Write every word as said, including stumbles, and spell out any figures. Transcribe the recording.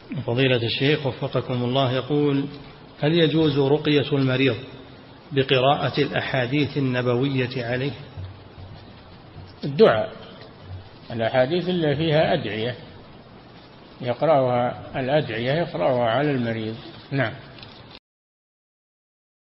فضيلة الشيخ وفقكم الله يقول: هل يجوز رقية المريض بقراءة الأحاديث النبوية عليه؟ الدعاء، الأحاديث اللي فيها أدعية يقرأها، الأدعية يقرأها على المريض. نعم.